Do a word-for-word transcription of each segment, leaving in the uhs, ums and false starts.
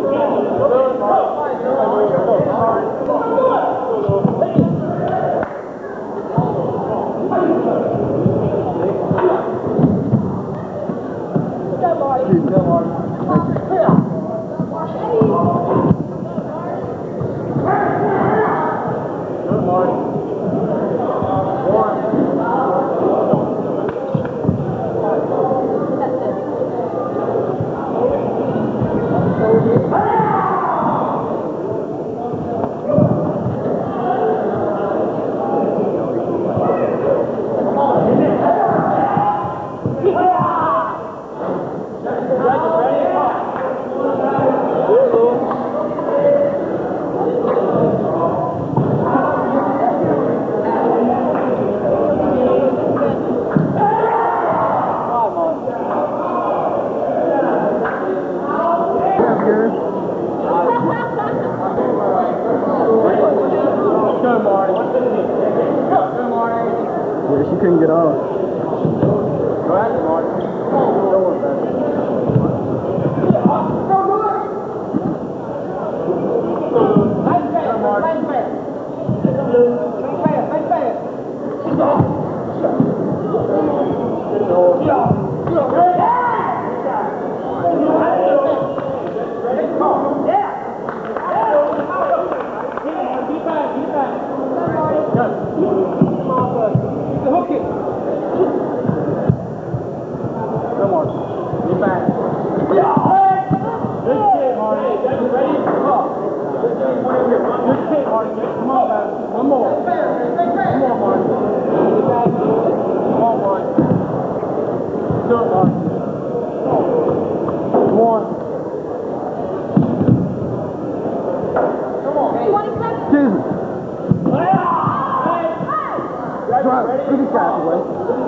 Yeah, she couldn't get off. Go ahead, Marty. One more. One more, Marty. Come on, Marty. Do it, Marty. Come on. Come on. twenty seconds. Jesus. Drive. Look at that away.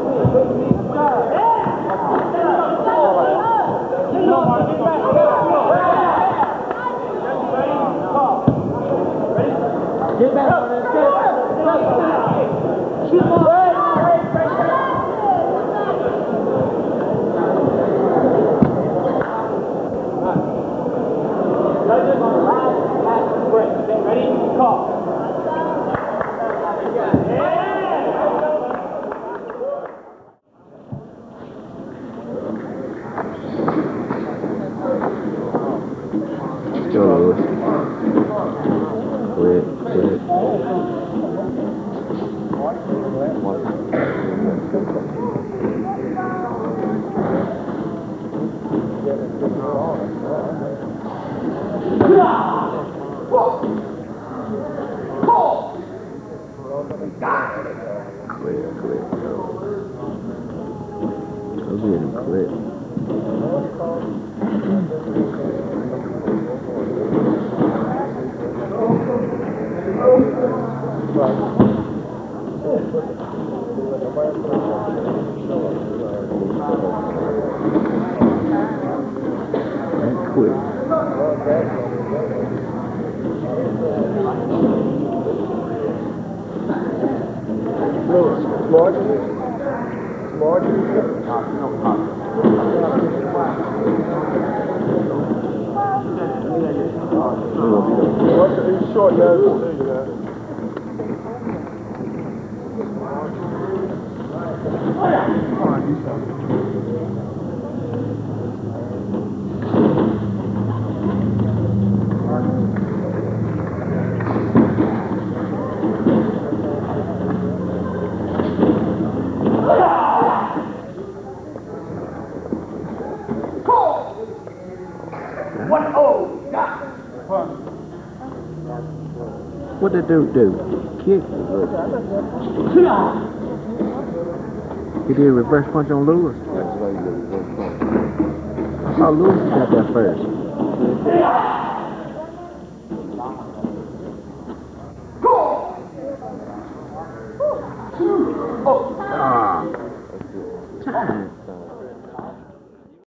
Come on, Marty. Get back. Get back on this kid. Shoot the ball. Judges on the last pass break. Okay, ready? Call. Go. Quit, quit. Quit, quit, go. Go get him, quit. Quit. Marjorie? Marjorie? He's short now, I'll tell you that. What did the dude do? Kick. He did a reverse punch on Lewis. I saw Lewis got that first.